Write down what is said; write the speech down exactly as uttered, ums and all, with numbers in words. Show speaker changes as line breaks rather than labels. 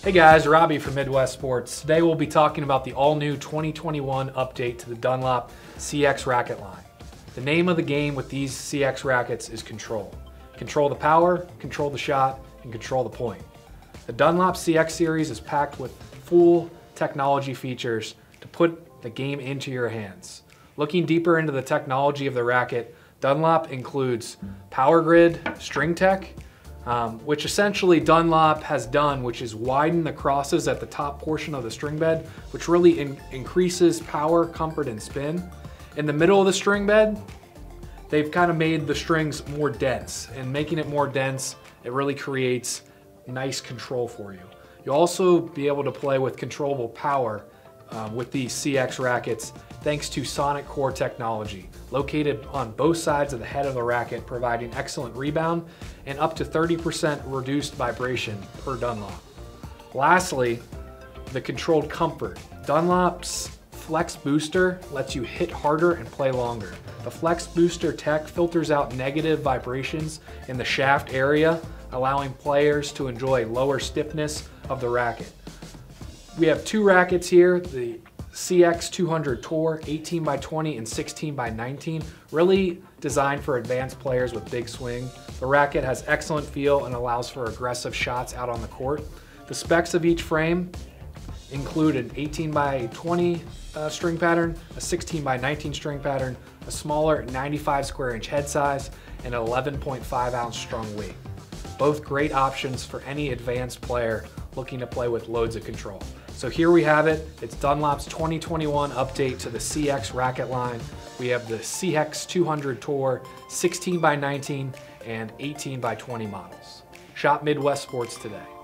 Hey guys, Robbie from Midwest Sports. Today we'll be talking about the all-new twenty twenty-one update to the Dunlop C X racket line. The name of the game with these C X rackets is control. Control the power, control the shot, and control the point. The Dunlop C X series is packed with full technology features to put the game into your hands. Looking deeper into the technology of the racket, Dunlop includes Power Grid String Tech, Um, which essentially Dunlop has done, which is widen the crosses at the top portion of the string bed, which really in increases power, comfort, and spin. In the middle of the string bed, they've kind of made the strings more dense, and making it more dense, it really creates nice control for you. You'll also be able to play with controllable power um, with these C X rackets thanks to Sonic Core technology, located on both sides of the head of the racket, providing excellent rebound and up to thirty percent reduced vibration per Dunlop. Lastly, the controlled comfort. Dunlop's Flex Booster lets you hit harder and play longer. The Flex Booster tech filters out negative vibrations in the shaft area, allowing players to enjoy lower stiffness of the racket. We have two rackets here, the C X two hundred Tour, eighteen by twenty and sixteen by nineteen, really designed for advanced players with big swing. The racket has excellent feel and allows for aggressive shots out on the court. The specs of each frame include an eighteen by twenty uh, string pattern, a sixteen by nineteen string pattern, a smaller ninety-five square inch head size, and an eleven point five ounce strung weight. Both great options for any advanced player looking to play with loads of control. So here we have it. It's Dunlop's twenty twenty-one update to the C X racket line. We have the C X two hundred Tour, sixteen by nineteen and eighteen by twenty models. Shop Midwest Sports today.